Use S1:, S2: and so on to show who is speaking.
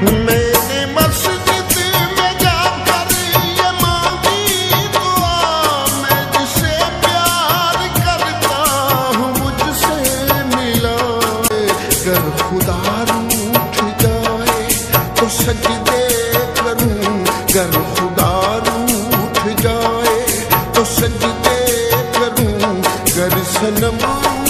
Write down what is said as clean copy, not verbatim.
S1: मैंने मस्जिद में जाकर ये मांगी दुआ, मैं जिसे प्यार करता हूँ मुझसे मिला। गर खुदा रूठ जाए तो सजदे करूं, गर खुदा रूठ जाए तो सजदे करूं, गर सनम